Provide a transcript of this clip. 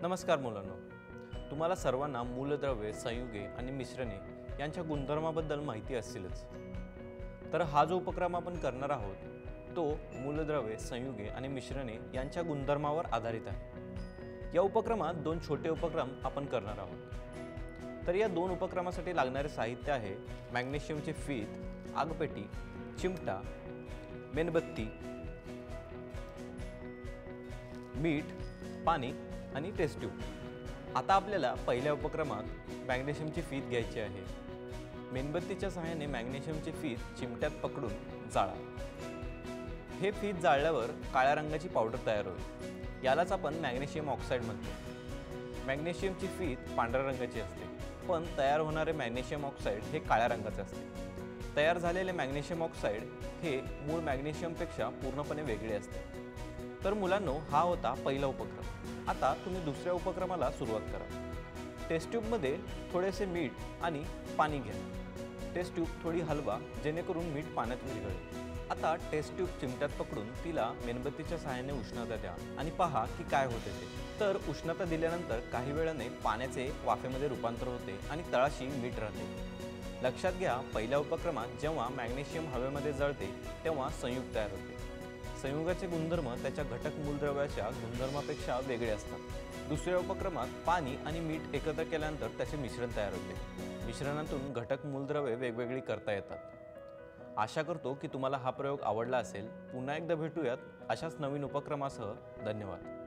नमस्कार मुलांनो, तुम्हाला सर्वांना मूलद्रव्ये, संयुगे आणि मिश्रणे यांच्या गुणधर्माबद्दल माहिती असेलच। तर हा जो उपक्रम आपण करणार आहोत तो मूलद्रव्ये, संयुगे आणि मिश्रणे यांच्या गुणधर्मावर आधारित आहे। या उपक्रमात दोन छोटे उपक्रम आपण करणार आहोत। तर या दोन उपक्रमासाठी लागणारे साहित्य आहे मॅग्नेशियमचे फीत, आगपेटी, चिमटा, मेणबत्ती, मीठ, पाणी आणि टेस्ट ट्यूब। आता आपल्याला पहिल्या उपक्रमात मॅग्नेशियमची फीत घ्यायची आहे। मेणबत्तीच्या सहाय्याने मॅग्नेशियमची फीत चिमट्यात पकडून जाळा। हे फीत जाळल्यावर काळ्या रंगाची पावडर तयार होईल, यालाच आपण मॅग्नेशियम ऑक्साईड म्हणतो। मॅग्नेशियमची फीत पांढऱ्या रंगाची असते, पण तयार होणारे मॅग्नेशियम ऑक्साईड हे काळ्या रंगाचे असते। तयार झालेले मॅग्नेशियम ऑक्साईड हे मूळ मॅग्नेशियमपेक्षा पूर्णपणे वेगळे असते। तर मुलांनो, हा होता पहिला उपक्रम। आता तुम्ही दुसऱ्या उपक्रमाला सुरुवात करा। टेस्ट ट्यूबमध्ये थोडेसे मीठ आणि पाणी घ्या। टेस्ट ट्यूब थोडी हलवा जेणेकरून मीठ पाण्यात विरघळेल। आता टेस्ट ट्यूब चिमट्यात पकडून तिला मेणबत्तीच्या सहाय्याने उष्णता द्या आणि पहा की काय होते ते। तर उष्णता दिल्यानंतर काही वेळाने पाण्याचे वाफेमध्ये रूपांतर होते आणि तळाशी मीठ राहते। लक्षात घ्या, पहिल्या उपक्रमात जेव्हा मॅग्नेशियम हवेमध्ये जळते तेव्हा संयुग तयार होते। संयुगाचे गुणधर्म त्याच्या घटक मूलद्रव्याच्या गुणधर्मापेक्षा वेगळे असतात। दुसऱ्या उपक्रमात पाणी आणि मीठ एकत्र केल्यानंतर त्याचे मिश्रण तयार होते। मिश्रणातून घटक मूलद्रव्ये वेगवेगळी करता येतात। आशा करतो की तुम्हाला हा प्रयोग आवडला असेल। पुन्हा एकदा भेटूयात अशाच नवीन उपक्रमासह। धन्यवाद।